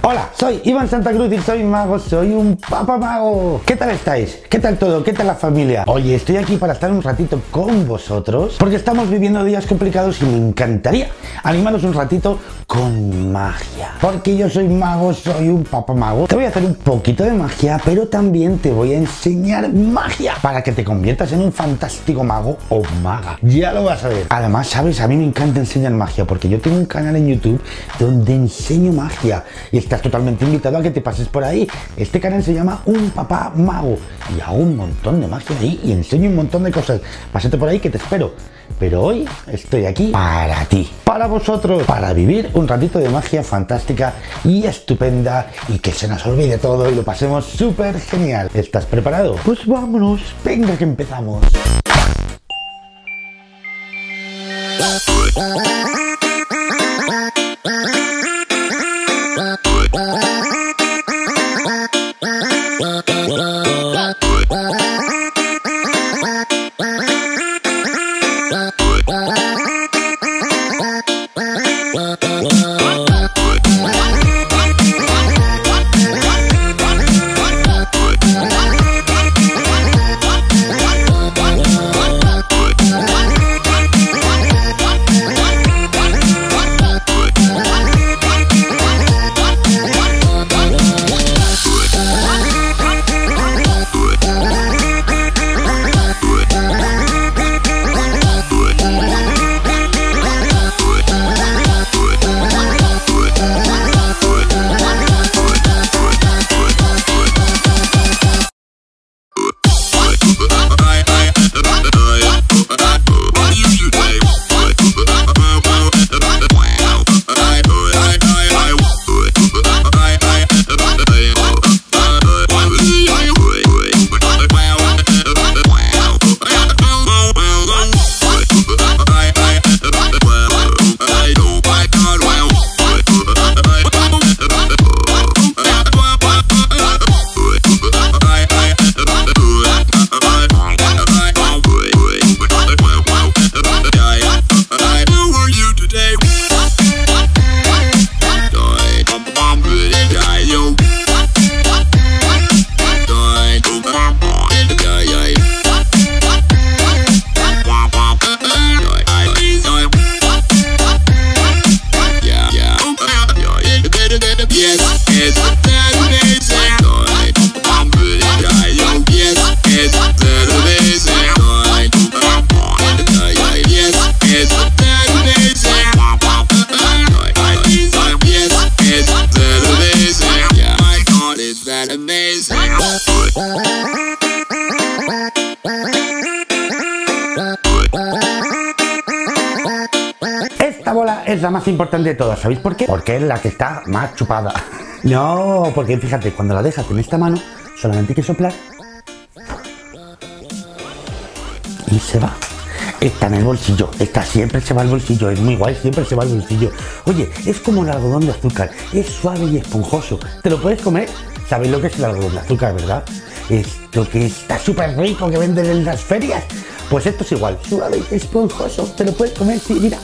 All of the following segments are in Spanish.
Hola, soy Iván Santa Cruz y soy mago, soy un papá mago. ¿Qué tal estáis? ¿Qué tal todo? ¿Qué tal la familia? Oye, estoy aquí para estar un ratito con vosotros porque estamos viviendo días complicados y me encantaría animaros un ratito con magia. Porque yo soy mago, soy un papá mago. Te voy a hacer un poquito de magia, pero también te voy a enseñar magia para que te conviertas en un fantástico mago o maga. Ya lo vas a ver. Además, ¿sabes? A mí me encanta enseñar magia porque yo tengo un canal en YouTube donde enseño magia y estás totalmente invitado a que te pases por ahí. Este canal se llama Un Papá Mago y hago un montón de magia ahí y enseño un montón de cosas. Pásate por ahí que te espero. Pero hoy estoy aquí para ti, para vosotros, para vivir un ratito de magia fantástica y estupenda y que se nos olvide todo y lo pasemos súper genial. ¿Estás preparado? Pues vámonos, venga que empezamos. Esta bola es la más importante de todas, ¿sabéis por qué? Porque es la que está más chupada. No, porque fíjate, cuando la dejas en esta mano, solamente hay que soplar y se va. Está en el bolsillo, esta siempre se va al bolsillo, es muy guay, siempre se va al bolsillo. Oye, es como el algodón de azúcar, es suave y esponjoso. ¿Te lo puedes comer? ¿Sabéis lo que es el algodón de azúcar, verdad? Esto que está súper rico que venden en las ferias. Pues esto es igual, suave y esponjoso, te lo puedes comer, sí, mira.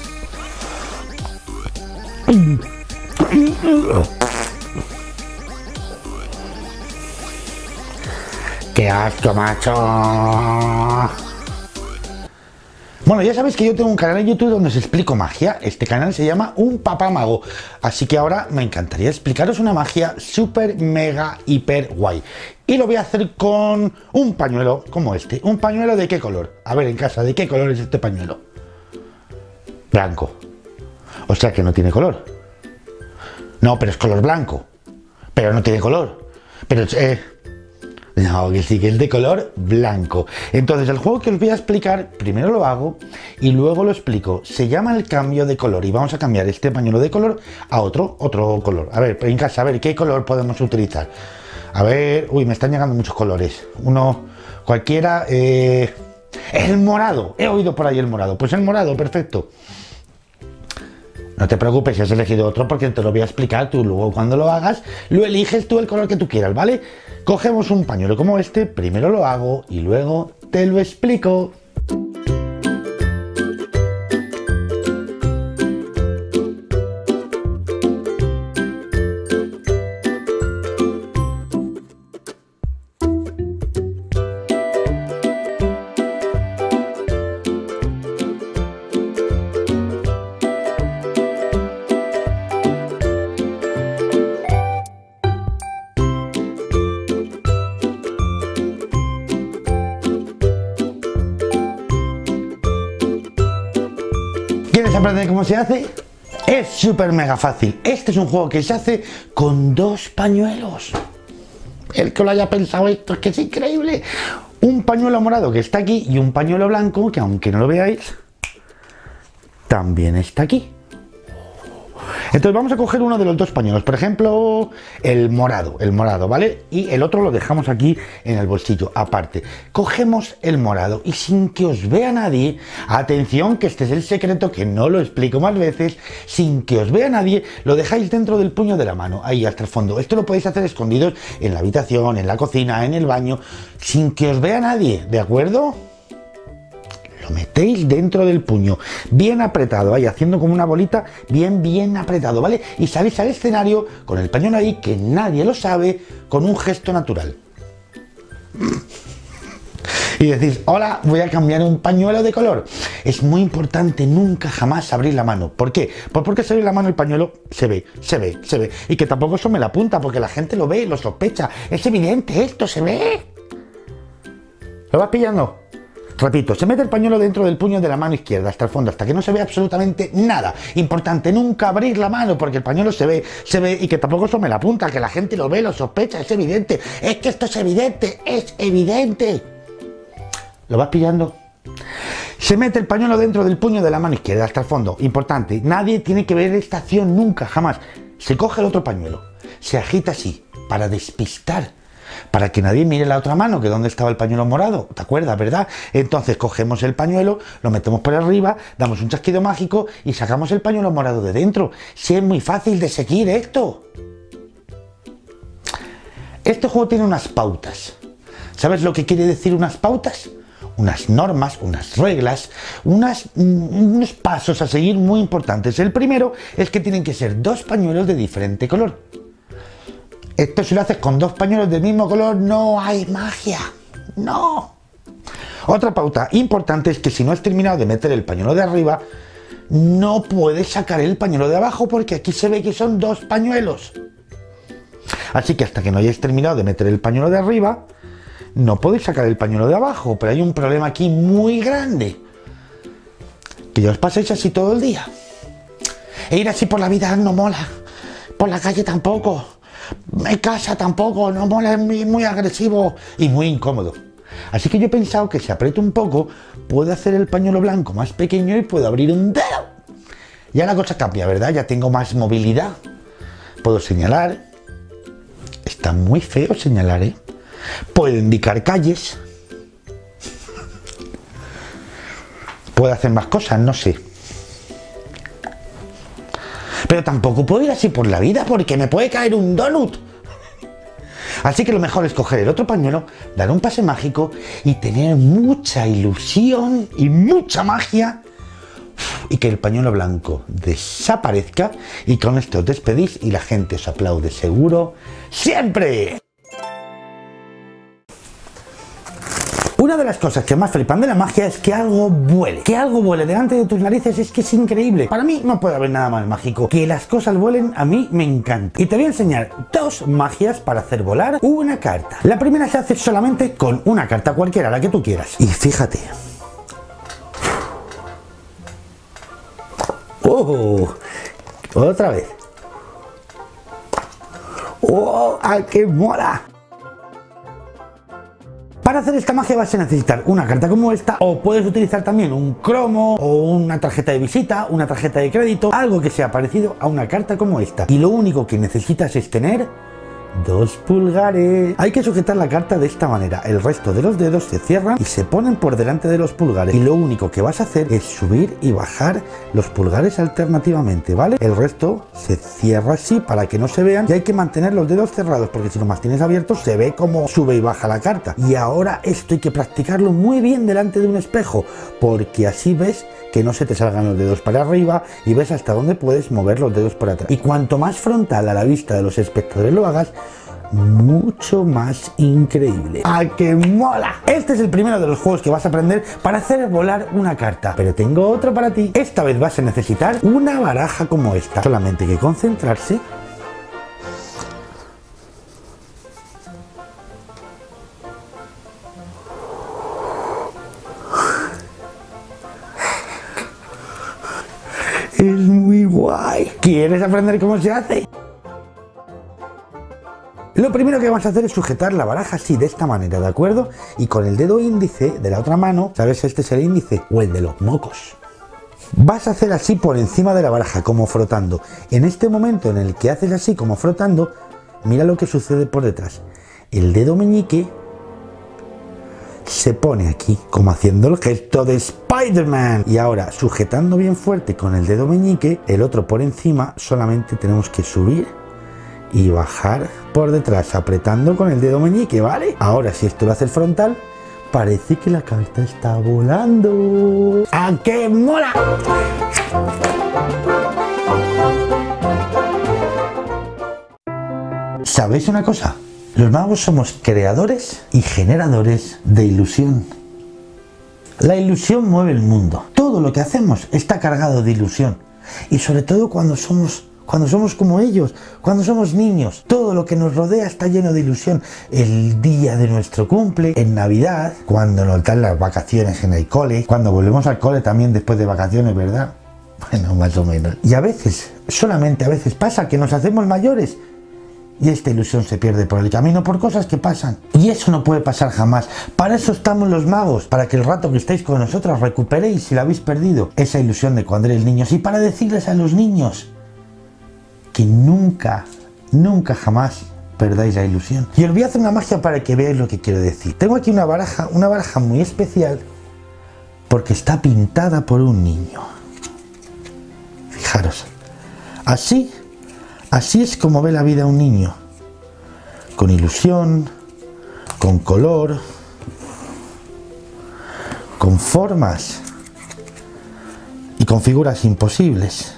¡Qué asco, macho! Bueno, ya sabéis que yo tengo un canal en YouTube donde os explico magia. Este canal se llama Un Papá Mago. Así que ahora me encantaría explicaros una magia súper, mega, hiper guay. Y lo voy a hacer con un pañuelo como este. ¿Un pañuelo de qué color? A ver, en casa, ¿de qué color es este pañuelo? Blanco. O sea que no tiene color. No, pero es color blanco. Pero no tiene color. Pero no, que sí, que es de color blanco. Entonces el juego que os voy a explicar, primero lo hago y luego lo explico. Se llama el cambio de color y vamos a cambiar este pañuelo de color a otro color. A ver, en casa, a ver, ¿qué color podemos utilizar? A ver, uy, me están llegando muchos colores. Uno, cualquiera, el morado. He oído por ahí el morado. Pues el morado, perfecto. No te preocupes si has elegido otro porque te lo voy a explicar tú. Luego cuando lo hagas, lo eliges tú el color que tú quieras, ¿vale? Cogemos un pañuelo como este, primero lo hago y luego te lo explico. ¿Quieres aprender cómo se hace? Es súper mega fácil. Este es un juego que se hace con 2 pañuelos. El que lo haya pensado esto es que es increíble. Un pañuelo morado que está aquí y un pañuelo blanco que, aunque no lo veáis, también está aquí. Entonces vamos a coger uno de los 2 pañuelos, por ejemplo, el morado, ¿vale? Y el otro lo dejamos aquí en el bolsillo, aparte. Cogemos el morado y sin que os vea nadie, atención que este es el secreto que no lo explico más veces, sin que os vea nadie, lo dejáis dentro del puño de la mano, ahí hasta el fondo. Esto lo podéis hacer escondidos en la habitación, en la cocina, en el baño, sin que os vea nadie, ¿de acuerdo? Lo metéis dentro del puño, bien apretado, ahí haciendo como una bolita, bien apretado, ¿vale? Y salís al escenario con el pañuelo ahí, que nadie lo sabe, con un gesto natural. Y decís, hola, voy a cambiar un pañuelo de color. Es muy importante nunca jamás abrir la mano. ¿Por qué? Pues porque si abrir la mano el pañuelo se ve. Y que tampoco eso me la apunta, porque la gente lo ve, lo sospecha. Es evidente, esto se ve. ¿Lo vas pillando? Repito, se mete el pañuelo dentro del puño de la mano izquierda hasta el fondo, hasta que no se ve absolutamente nada. Importante, nunca abrir la mano, porque el pañuelo se ve, y que tampoco eso me la apunta, que la gente lo ve, lo sospecha, es evidente. Es que esto es evidente. ¿Lo vas pillando? Se mete el pañuelo dentro del puño de la mano izquierda hasta el fondo. Importante, nadie tiene que ver esta acción nunca, jamás. Se coge el otro pañuelo, se agita así, para despistar, para que nadie mire la otra mano, que dónde estaba el pañuelo morado, ¿te acuerdas, verdad? Entonces cogemos el pañuelo, lo metemos por arriba, damos un chasquido mágico y sacamos el pañuelo morado de dentro. Sí, es muy fácil de seguir esto. Este juego tiene unas pautas. ¿Sabes lo que quiere decir unas pautas? Unas normas, unas reglas, unos pasos a seguir muy importantes. El primero es que tienen que ser 2 pañuelos de diferente color. Esto, si lo haces con 2 pañuelos del mismo color, no hay magia. No. Otra pauta importante es que si no has terminado de meter el pañuelo de arriba, no puedes sacar el pañuelo de abajo, porque aquí se ve que son 2 pañuelos. Así que hasta que no hayáis terminado de meter el pañuelo de arriba, no podéis sacar el pañuelo de abajo. Pero hay un problema aquí muy grande. Que ya os paséis así todo el día. E ir así por la vida no mola. Por la calle tampoco. En casa tampoco, no mola, es muy agresivo y muy incómodo. Así que yo he pensado que si aprieto un poco, puedo hacer el pañuelo blanco más pequeño y puedo abrir un dedo. Ya la cosa cambia, ¿verdad? Ya tengo más movilidad. Puedo señalar. Está muy feo señalar, ¿eh? Puedo indicar calles. Puedo hacer más cosas, no sé. Pero tampoco puedo ir así por la vida, porque me puede caer un donut. Así que lo mejor es coger el otro pañuelo, dar un pase mágico y tener mucha ilusión y mucha magia, y que el pañuelo blanco desaparezca, y con esto os despedís y la gente os aplaude seguro siempre. Una de las cosas que más flipan de la magia es que algo vuele. Que algo vuele delante de tus narices es que es increíble. Para mí no puede haber nada más mágico. Que las cosas vuelen a mí me encanta. Y te voy a enseñar 2 magias para hacer volar una carta. La primera se hace solamente con una carta cualquiera, la que tú quieras. Y fíjate. ¡Oh! Otra vez. ¡Oh! ¡Ay, qué mola! Para hacer esta magia vas a necesitar una carta como esta, o puedes utilizar también un cromo o una tarjeta de visita, una tarjeta de crédito, algo que sea parecido a una carta como esta. Y lo único que necesitas es tener 2 pulgares. Hay que sujetar la carta de esta manera. El resto de los dedos se cierran y se ponen por delante de los pulgares. Y lo único que vas a hacer es subir y bajar los pulgares alternativamente, ¿vale? El resto se cierra así para que no se vean, y hay que mantener los dedos cerrados, porque si los mantienes abiertos se ve cómo sube y baja la carta. Y ahora esto hay que practicarlo muy bien delante de un espejo, porque así ves que no se te salgan los dedos para arriba y ves hasta dónde puedes mover los dedos para atrás. Y cuanto más frontal a la vista de los espectadores lo hagas, mucho más increíble. ¡Ah, qué mola! Este es el primero de los juegos que vas a aprender para hacer volar una carta. Pero tengo otro para ti. Esta vez vas a necesitar una baraja como esta. Solamente hay que concentrarse. ¿Quieres aprender cómo se hace? Lo primero que vamos a hacer es sujetar la baraja así, de esta manera, ¿de acuerdo? Y con el dedo índice de la otra mano, ¿sabes? Este es el índice o el de los mocos. Vas a hacer así por encima de la baraja, como frotando. En este momento en el que haces así, como frotando, mira lo que sucede por detrás. El dedo meñique se pone aquí, como haciendo el gesto de Spider-Man. Y ahora, sujetando bien fuerte con el dedo meñique, el otro por encima, solamente tenemos que subir y bajar por detrás, apretando con el dedo meñique, ¿vale? Ahora, si esto lo hace el frontal, parece que la carta está volando. ¡Ah, qué mola! ¿Sabéis una cosa? Los magos somos creadores y generadores de ilusión. La ilusión mueve el mundo. Todo lo que hacemos está cargado de ilusión. Y sobre todo cuando somos como ellos, cuando somos niños, todo lo que nos rodea está lleno de ilusión. El día de nuestro cumple, en Navidad, cuando nos dan las vacaciones en el cole, cuando volvemos al cole también después de vacaciones, ¿verdad? Bueno, más o menos. Y a veces, solamente a veces pasa que nos hacemos mayores y esta ilusión se pierde por el camino por cosas que pasan. Y eso no puede pasar jamás. Para eso estamos los magos, para que el rato que estéis con nosotros recuperéis, si la habéis perdido, esa ilusión de cuando eres niños. Y para decirles a los niños que nunca jamás perdáis la ilusión. Y os voy a hacer una magia para que veáis lo que quiero decir. Tengo aquí una baraja muy especial porque está pintada por un niño. Fijaros, así es como ve la vida un niño, con ilusión, con color, con formas y con figuras imposibles.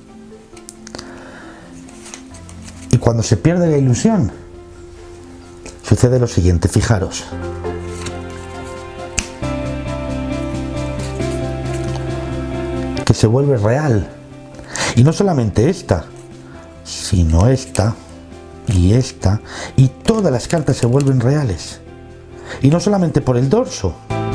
Y cuando se pierde la ilusión, sucede lo siguiente, fijaros. Que se vuelve real. Y no solamente esta, sino esta, y todas las cartas se vuelven reales. Y no solamente por el dorso,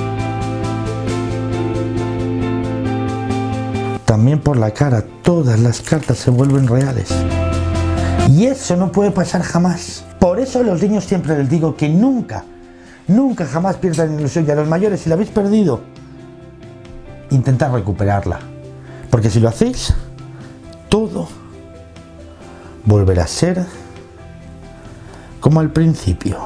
también por la cara, todas las cartas se vuelven reales. Y eso no puede pasar jamás. Por eso a los niños siempre les digo que nunca jamás pierdan la ilusión. Y a los mayores, si la habéis perdido, intentad recuperarla. Porque si lo hacéis, todo volverá a ser como al principio.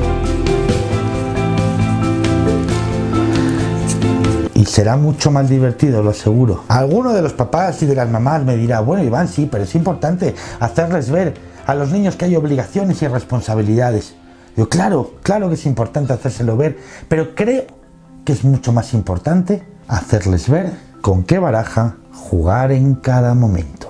Y será mucho más divertido, lo aseguro. Alguno de los papás y de las mamás me dirá, bueno, Iván, sí, pero es importante hacerles ver a los niños que hay obligaciones y responsabilidades. Digo, claro que es importante hacérselo ver, pero creo que es mucho más importante hacerles ver con qué baraja jugar en cada momento.